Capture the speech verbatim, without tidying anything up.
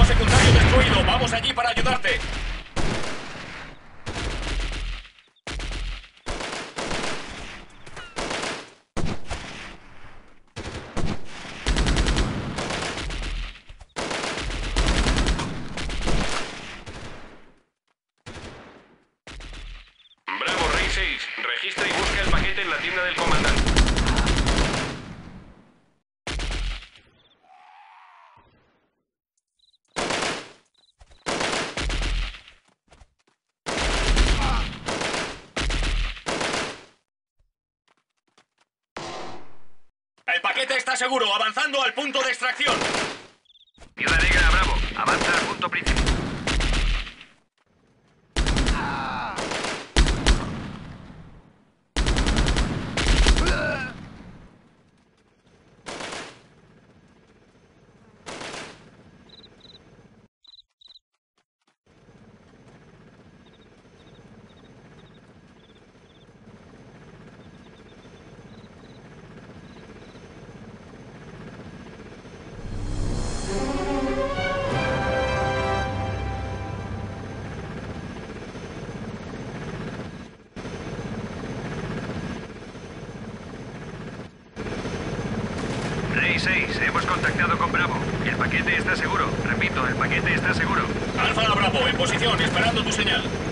secundario destruido. Vamos allí para ayudarte. Bravo, Rey seis. Registra y busca el paquete en la tienda del comandante. El paquete está seguro, avanzando al punto de extracción. Viuda Negra, Bravo. Avanza al punto principal. Rey seis, hemos contactado con Bravo. El paquete está seguro. Repito, el paquete está seguro. Alfa a Bravo, en posición, esperando tu señal.